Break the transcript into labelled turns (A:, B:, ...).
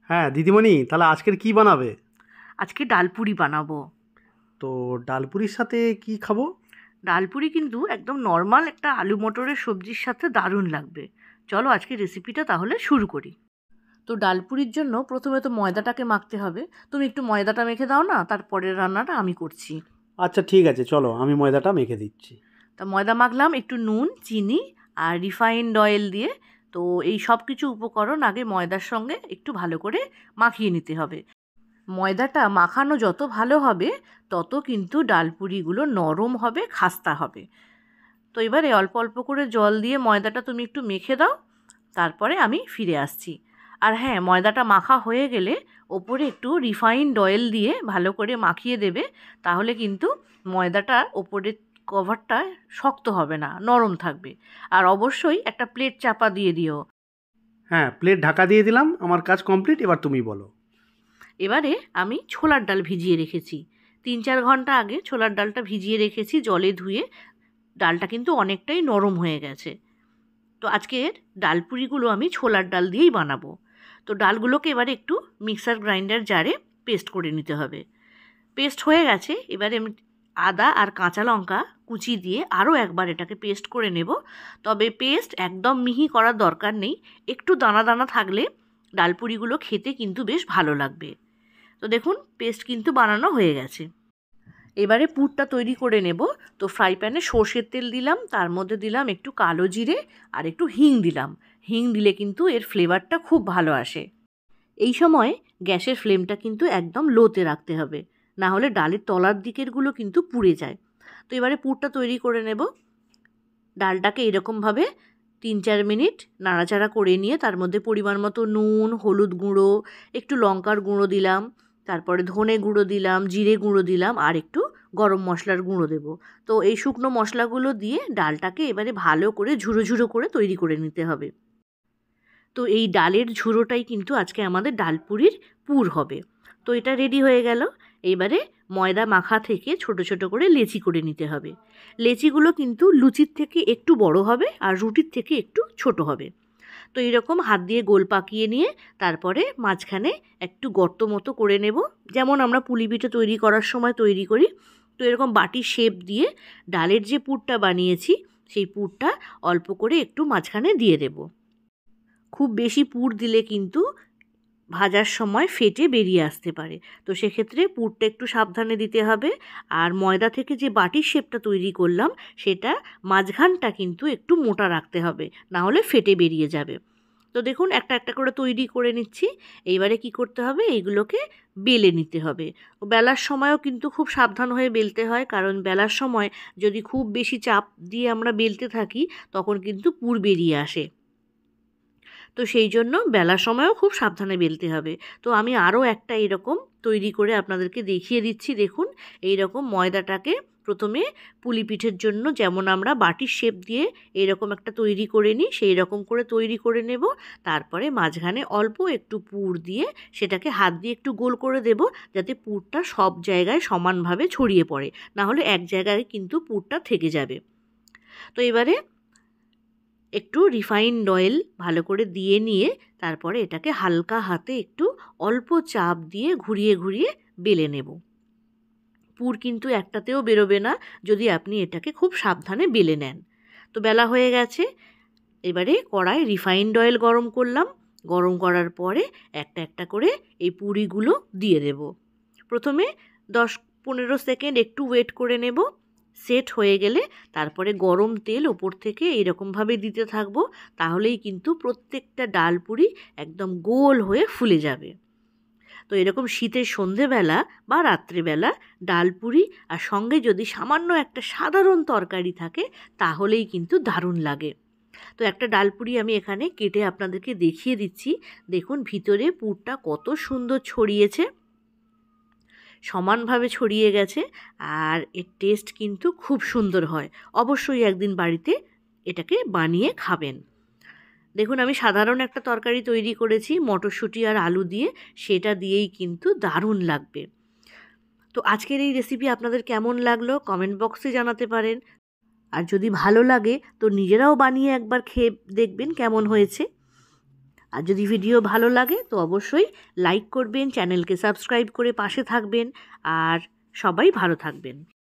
A: হ্যাঁ দিদিমণি, তাহলে আজকের কি বানাবে?
B: আজকে ডালপুরি বানাবো।
A: তো ডালপুরির সাথে কি খাবো?
B: ডালপুরি কিন্তু একদম নর্মাল একটা আলু মটরের সবজির সাথে দারুণ লাগবে। চলো আজকে রেসিপিটা তাহলে শুরু করি। তো ডালপুরির জন্য প্রথমে তো ময়দাটাকে মাখতে হবে। তুমি একটু ময়দাটা মেখে দাও না, তারপরের রান্নাটা আমি করছি।
A: আচ্ছা ঠিক আছে, চলো আমি ময়দাটা মেখে দিচ্ছি।
B: তা ময়দা মাখলাম একটু নুন, চিনি আর রিফাইন্ড অয়েল দিয়ে। তো এই সব কিছু উপকরণ আগে ময়দার সঙ্গে একটু ভালো করে মাখিয়ে নিতে হবে। ময়দাটা মাখানো যত ভালো হবে তত কিন্তু ডালপুরিগুলো নরম হবে, খাস্তা হবে। তো এবারে অল্প অল্প করে জল দিয়ে ময়দাটা তুমি একটু মেখে দাও, তারপরে আমি ফিরে আসছি। আর হ্যাঁ, ময়দাটা মাখা হয়ে গেলে ওপরে একটু রিফাইন্ড অয়েল দিয়ে ভালো করে মাখিয়ে দেবে। তাহলে কিন্তু ময়দাটা ওপরের কভারটা শক্ত হবে না, নরম থাকবে। আর অবশ্যই একটা প্লেট চাপা দিয়ে দিও।
A: হ্যাঁ, প্লেট ঢাকা দিয়ে দিলাম, আমার কাজ কমপ্লিট, এবার তুমি বলো।
B: এবারে আমি ছোলার ডাল ভিজিয়ে রেখেছি। 3-4 ঘন্টা আগে ছোলার ডালটা ভিজিয়ে রেখেছি জলে ধুয়ে। ডালটা কিন্তু অনেকটাই নরম হয়ে গেছে। তো আজকের ডালপুরিগুলো আমি ছোলার ডাল দিয়েই বানাবো। তো ডালগুলোকে এবারে একটু মিক্সার গ্রাইন্ডার জারে পেস্ট করে নিতে হবে। পেস্ট হয়ে গেছে, এবারে আমি আদা আর কাঁচা লঙ্কা কুচি দিয়ে আরও একবার এটাকে পেস্ট করে নেব। তবে পেস্ট একদম মিহি করার দরকার নেই, একটু দানা দানা থাকলে ডালপুরিগুলো খেতে কিন্তু বেশ ভালো লাগবে। তো দেখুন, পেস্ট কিন্তু বানানো হয়ে গেছে। এবারে পুরটা তৈরি করে নেব। তো ফ্রাই প্যানে সর্ষের তেল দিলাম, তার মধ্যে দিলাম একটু কালো জিরে আর একটু হিং দিলাম। হিং দিলে কিন্তু এর ফ্লেভারটা খুব ভালো আসে। এই সময় গ্যাসের ফ্লেমটা কিন্তু একদম লোতে রাখতে হবে, না হলে ডালের তলার দিকেরগুলো কিন্তু পুড়ে যায়। তো এবারে পুরটা তৈরি করে নেব। ডালটাকে এরকমভাবে 3-4 মিনিট নাড়াচাড়া করে নিয়ে তার মধ্যে পরিমাণ মতো নুন, হলুদ গুঁড়ো, একটু লঙ্কার গুঁড়ো দিলাম, তারপরে ধনে গুঁড়ো দিলাম, জিরে গুঁড়ো দিলাম আর একটু গরম মশলার গুঁড়ো দেব। তো এই শুকনো মশলাগুলো দিয়ে ডালটাকে এবারে ভালো করে ঝুরো ঝুরো করে তৈরি করে নিতে হবে। তো এই ডালের ঝুরোটাই কিন্তু আজকে আমাদের ডালপুরির পুর হবে। তো এটা রেডি হয়ে গেল। এবারে ময়দা মাখা থেকে ছোট ছোট করে লেচি করে নিতে হবে। লেচিগুলো কিন্তু লুচির থেকে একটু বড় হবে আর রুটির থেকে একটু ছোট হবে। তো এরকম হাত দিয়ে গোল পাকিয়ে নিয়ে তারপরে মাঝখানে একটু গর্ত মতো করে নেব, যেমন আমরা পুলি পিঠে তৈরি করার সময় তৈরি করি। তো এরকম বাটির শেপ দিয়ে ডালের যে পুরটা বানিয়েছি সেই পুরটা অল্প করে একটু মাঝখানে দিয়ে দেব। খুব বেশি পুর দিলে কিন্তু ভাজার সময় ফেটে বেরিয়ে আসতে পারে। তো সেক্ষেত্রে পুরটা একটু সাবধানে দিতে হবে। আর ময়দা থেকে যে বাটির শেপটা তৈরি করলাম সেটা মাঝখানটা কিন্তু একটু মোটা রাখতে হবে, না হলে ফেটে বেরিয়ে যাবে। তো দেখুন, একটা একটা করে তৈরি করে নিচ্ছি। এইবারে কি করতে হবে, এইগুলোকে বেলে নিতে হবে। বেলার সময়ও কিন্তু খুব সাবধান হয়ে বেলতে হয়, কারণ বেলার সময় যদি খুব বেশি চাপ দিয়ে আমরা বেলতে থাকি তখন কিন্তু পুর বেরিয়ে আসে। তো সেই জন্য বেলার সময়ও খুব সাবধানে বেলতে হবে। তো আমি আরও একটা এরকম তৈরি করে আপনাদেরকে দেখিয়ে দিচ্ছি। দেখুন, এই রকম ময়দাটাকে প্রথমে পুলি পিঠের জন্য যেমন আমরা বাটির শেপ দিয়ে এরকম একটা তৈরি করে নিই, সেই রকম করে তৈরি করে নেব। তারপরে মাঝখানে অল্প একটু পুর দিয়ে সেটাকে হাত দিয়ে একটু গোল করে দেব, যাতে পুরটা সব জায়গায় সমানভাবে ছড়িয়ে পড়ে, না হলে এক জায়গায় কিন্তু পুরটা থেকে যাবে। তো এবারে একটু রিফাইন্ড অয়েল ভালো করে দিয়ে নিয়ে তারপরে এটাকে হালকা হাতে একটু অল্প চাপ দিয়ে ঘুরিয়ে ঘুরিয়ে বেলে নেব। পুর কিন্তু একটাতেও বেরোবে না যদি আপনি এটাকে খুব সাবধানে বেলে নেন। তো বেলা হয়ে গেছে। এবারে কড়াই রিফাইন্ড অয়েল গরম করলাম। গরম করার পরে একটা একটা করে এই পুরিগুলো দিয়ে দেব। প্রথমে 10-15 সেকেন্ড একটু ওয়েট করে নেব। সেট হয়ে গেলে তারপরে গরম তেল ওপর থেকে এরকমভাবে দিতে থাকবো। তাহলেই কিন্তু প্রত্যেকটা ডালপুরি একদম গোল হয়ে ফুলে যাবে। তো এরকম শীতের সন্ধেবেলা বা রাত্রিবেলা ডালপুরি আর সঙ্গে যদি সামান্য একটা সাধারণ তরকারি থাকে তাহলেই কিন্তু দারুণ লাগে। তো একটা ডালপুরি আমি এখানে কেটে আপনাদেরকে দেখিয়ে দিচ্ছি। দেখুন ভিতরে পুরটা কত সুন্দর ছড়িয়েছে, সমানভাবে ছড়িয়ে গেছে। আর এর টেস্ট কিন্তু খুব সুন্দর হয়। অবশ্যই একদিন বাড়িতে এটাকে বানিয়ে খাবেন। দেখুন, আমি সাধারণ একটা তরকারি তৈরি করেছি মটরশুঁটি আর আলু দিয়ে, সেটা দিয়েই কিন্তু দারুণ লাগবে। তো আজকের এই রেসিপি আপনাদের কেমন লাগলো কমেন্ট বক্সে জানাতে পারেন। আর যদি ভালো লাগে তো নিজেরাও বানিয়ে একবার খেয়ে দেখবেন কেমন হয়েছে। আর যদি ভিডিও ভালো লাগে তো অবশ্যই লাইক করবেন, চ্যানেলকে সাবস্ক্রাইব করে পাশে থাকবেন, আর সবাই ভালো থাকবেন।